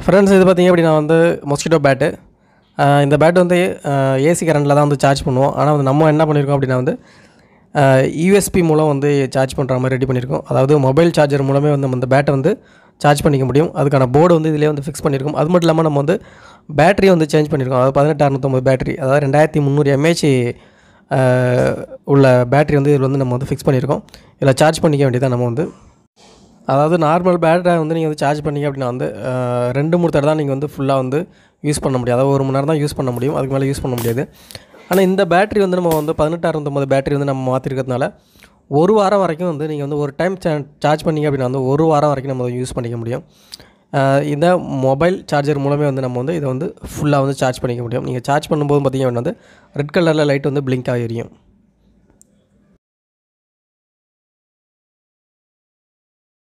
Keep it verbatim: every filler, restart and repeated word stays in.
Friends இது பார்த்திங்க அப்படின்னா வந்து மொஸ்கிட்டோ பேட்டு. இந்த பேட் வந்து ஏசி கரண்டில் தான் வந்து சார்ஜ் பண்ணுவோம். ஆனால் வந்து நம்ம என்ன பண்ணியிருக்கோம் அப்படின்னா வந்து யூஎஸ்பி மூலம் வந்து சார்ஜ் பண்ணுற மாதிரி ரெடி பண்ணியிருக்கோம். அதாவது மொபைல் சார்ஜர் மூலமே வந்து நம்ம இந்த பேட்டை வந்து சார்ஜ் பண்ணிக்க முடியும். அதுக்கான போர்டு வந்து இதிலே வந்து ஃபிக்ஸ் பண்ணியிருக்கோம். அது மட்டும் இல்லாமல் நம்ம வந்து பேட்டரி வந்து சேஞ்ச் பண்ணியிருக்கோம். அதாவது பதினெட்டு அறுநூத்தொம்பது பேட்டரி, அதாவது ரெண்டாயிரத்தி முந்நூறு எம்ஏஹெச் உள்ள பேட்டரி வந்து இதில் வந்து நம்ம வந்து ஃபிக்ஸ் பண்ணியிருக்கோம். இதில் சார்ஜ் பண்ணிக்க வேண்டியதான் நம்ம வந்து. அதாவது நார்மல் பேட்டரை வந்து நீங்கள் வந்து சார்ஜ் பண்ணிங்க அப்படின்னா வந்து ரெண்டு மூணு தடவை தான் நீங்கள் வந்து ஃபுல்லாக வந்து யூஸ் பண்ண முடியும். அதாவது ஒரு மணி நேரம் தான் யூஸ் பண்ண முடியும், அதுக்கு மேலே யூஸ் பண்ண முடியாது. ஆனால் இந்த பேட்டரி வந்து நம்ம வந்து பதினெட்டு அறுநூத்தொம்பது பேட்டரி வந்து நம்ம மாற்றிருக்கிறதுனால ஒரு வாரம் வரைக்கும் வந்து நீங்கள் வந்து ஒரு டைம் சார்ஜ் பண்ணிங்க அப்படின்னா வந்து ஒரு வாரம் வரைக்கும் நம்ம யூஸ் பண்ணிக்க முடியும். இந்த மொபைல் சார்ஜர் மூலமே வந்து நம்ம வந்து இதை வந்து ஃபுல்லாக வந்து சார்ஜ் பண்ணிக்க முடியும். நீங்கள் சார்ஜ் பண்ணும்போது பார்த்திங்க அப்படின்னா வந்து ரெட் கலரில் லைட் வந்து பிளிங்க் ஆகி எரியும்.